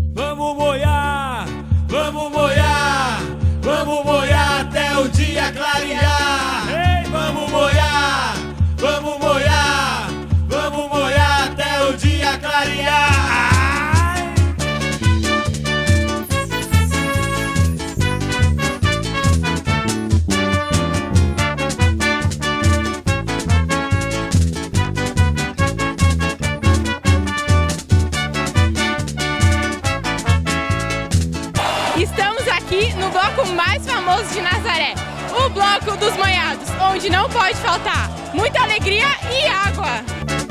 Vamos moiar, vamos moiar, vamos moiar até o dia clarear. Ei, vamos moiar, vamos moiar, vamos moiar até o dia clarear. Estamos aqui no bloco mais famoso de Nazaré, o Bloco dos Moiados, onde não pode faltar muita alegria e água.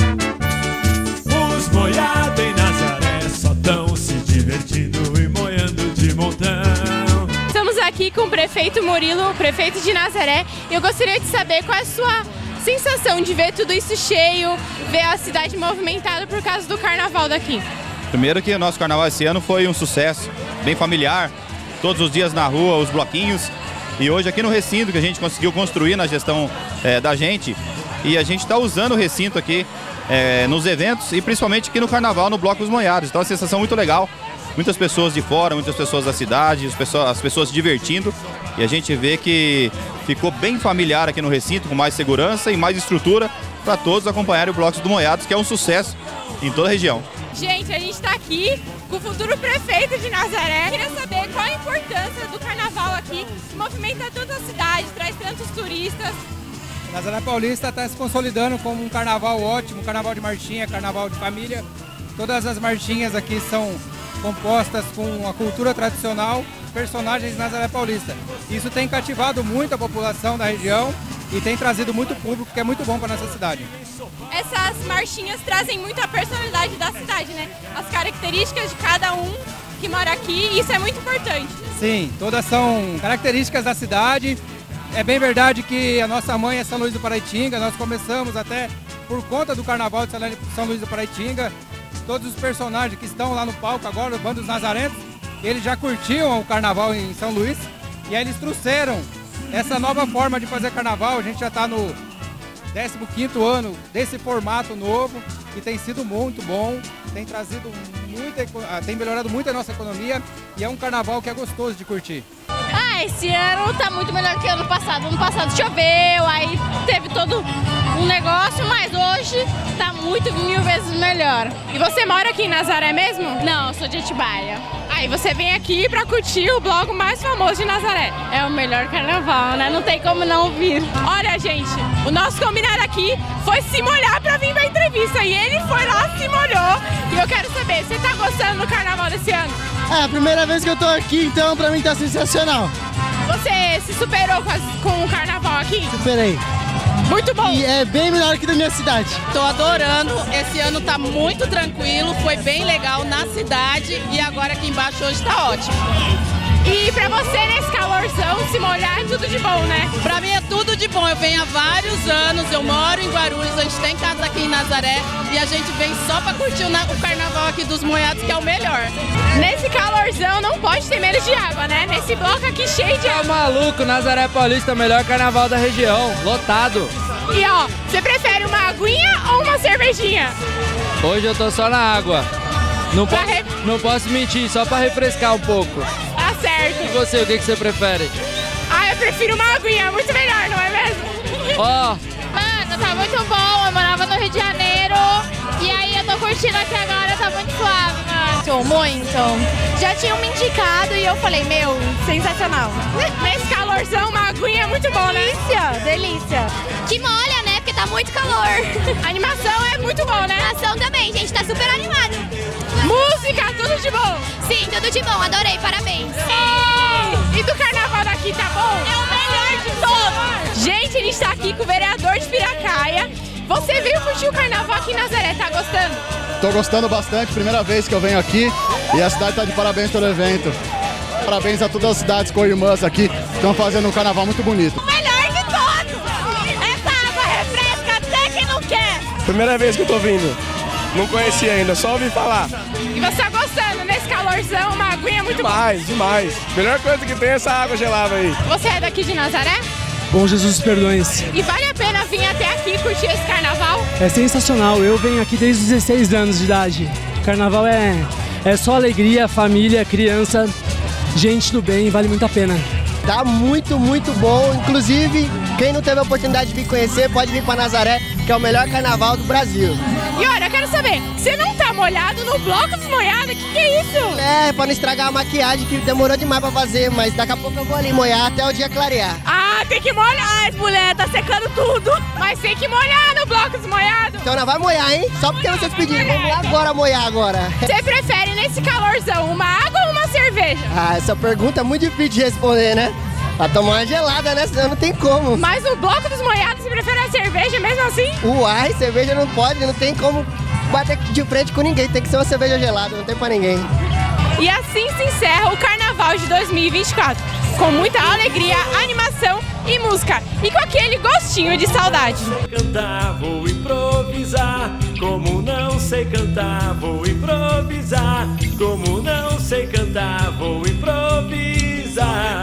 Os moiados em Nazaré só estão se divertindo e moiando de montão. Estamos aqui com o prefeito Murilo, o prefeito de Nazaré, e eu gostaria de saber qual é a sua sensação de ver tudo isso cheio, ver a cidade movimentada por causa do carnaval daqui. Primeiro que o nosso carnaval esse ano foi um sucesso, bem familiar, todos os dias na rua, os bloquinhos. E hoje aqui no recinto que a gente conseguiu construir na gestão da gente, e a gente está usando o recinto aqui nos eventos e principalmente aqui no carnaval, no Bloco dos Moiados. Então é uma sensação muito legal, muitas pessoas de fora, muitas pessoas da cidade, as pessoas se divertindo, e a gente vê que ficou bem familiar aqui no recinto, com mais segurança e mais estrutura para todos acompanharem o Bloco dos Moiados, que é um sucesso em toda a região. Gente, a gente está aqui com o futuro prefeito de Nazaré. Eu queria saber qual a importância do carnaval aqui, que movimenta toda a cidade, traz tantos turistas. Nazaré Paulista está se consolidando como um carnaval ótimo, carnaval de marchinha, carnaval de família. Todas as marchinhas aqui são compostas com a cultura tradicional, personagens de Nazaré Paulista. Isso tem cativado muito a população da região e tem trazido muito público, que é muito bom para a nossa cidade. Essas marchinhas trazem muito a personalidade da cidade, né? As características de cada um que mora aqui, e isso é muito importante. Sim, todas são características da cidade. É bem verdade que a nossa mãe é São Luís do Paraitinga, nós começamos até por conta do carnaval de São Luís do Paraitinga. Todos os personagens que estão lá no palco agora, o Bando dos Nazarenos, eles já curtiam o carnaval em São Luís, e aí eles trouxeram essa nova forma de fazer carnaval. A gente já está no 15º ano desse formato novo, que tem sido muito bom, tem trazido tem melhorado muito a nossa economia, e é um carnaval que é gostoso de curtir. Esse ano tá muito melhor que ano passado. Ano passado choveu, aí teve todo um negócio, mas hoje tá muito 1000 vezes melhor. E você mora aqui em Nazaré mesmo? Não, eu sou de Atibaia. Aí você vem aqui pra curtir o bloco mais famoso de Nazaré. É o melhor carnaval, né? Não tem como não vir. Olha, gente, o nosso combinado aqui foi se molhar pra vir pra entrevista, e ele foi lá, se molhou. E eu quero saber, você tá gostando do carnaval desse ano? É a primeira vez que eu tô aqui, então pra mim tá sensacional. Você se superou com o carnaval aqui? Superei. Muito bom. E é bem melhor que da minha cidade. Tô adorando, esse ano tá muito tranquilo, foi bem legal na cidade, e agora aqui embaixo hoje tá ótimo. E pra você, nesse calorzão, se molhar é tudo de bom, né? Pra mim é tudo de bom, eu venho há vários anos, eu moro em Guarulhos, a gente tem casa aqui em Nazaré, e a gente vem só pra curtir o carnaval aqui dos Moiados, que é o melhor. Nesse calorzão não pode ter medo de água, né? Nesse bloco aqui cheio de água. Tá maluco, Nazaré Paulista é o melhor carnaval da região, lotado. E ó, você prefere uma aguinha ou uma cervejinha? Hoje eu tô só na água. Não posso mentir, só pra refrescar um pouco. Tá certo. E você, o que você prefere? Eu prefiro uma aguinha, muito melhor, não é mesmo? Ó. Mano, tá muito bom, eu morava no Rio de Janeiro, e aí eu tô curtindo aqui agora, tá muito suave, mano. Muito. Já tinham me indicado e eu falei, meu, sensacional. Nesse calorzão, uma aguinha é muito bom, né? Delícia, delícia. Que molha, né? Porque tá muito calor. A animação é muito bom, né? A animação também, gente, tá super animado. Música, tudo de bom? Sim, tudo de bom, adorei, parabéns. E do carnaval daqui, tá bom? É o melhor de todos. Gente, a gente tá aqui com o vereador de Piracaia. Você veio curtir o carnaval aqui em Nazaré, tá gostando? Tô gostando bastante, primeira vez que eu venho aqui, e a cidade tá de parabéns pelo evento. Parabéns a todas as cidades co-irmãs aqui, que estão fazendo um carnaval muito bonito. O melhor de todos! Essa água refresca até quem não quer! Primeira vez que eu tô vindo, não conhecia ainda, só ouvi falar. E você tá gostando nesse calorzão, uma aguinha muito boa? Demais. Melhor coisa que tem é essa água gelada aí. Você é daqui de Nazaré? Bom Jesus dos Perdões. E vale a pena vir até aqui curtir esse carnaval? É sensacional, eu venho aqui desde os 16 anos de idade. O carnaval é É só alegria, família, criança, gente do bem, vale muito a pena. Tá muito bom. Inclusive, quem não teve a oportunidade de vir conhecer, pode vir para Nazaré, que é o melhor carnaval do Brasil. E olha, eu quero saber, você não tá molhado no bloco dos molhados? Que é isso? É, pra não estragar a maquiagem, que demorou demais pra fazer, mas daqui a pouco eu vou ali molhar até o dia clarear. Ah, tem que molhar, mulher, tá secando tudo. Mas tem que molhar no bloco dos molhados. Então nós vai molhar, hein? Só porque vocês pediram, vamos lá agora molhar agora. Você prefere nesse calorzão uma água ou uma cerveja? Ah, essa pergunta é muito difícil de responder, né? Pra tomar uma gelada, né? Senão não tem como. Mas no bloco dos molhados você prefere a cerveja mesmo assim? Uai, cerveja não pode, não tem como bater de frente com ninguém. Tem que ser uma cerveja gelada, não tem pra ninguém. E assim se encerra o Carnaval de 2024. Com muita alegria, animação e música. E com aquele gostinho de saudade. Cantar, vou improvisar. Como não sei cantar, vou improvisar. Como não sei cantar, vou improvisar.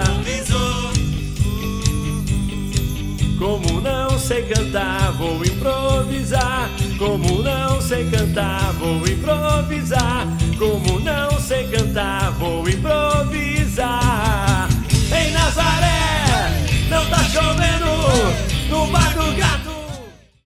Como não sei cantar, vou improvisar. Como não sei cantar, vou improvisar. Como não sei cantar, vou improvisar.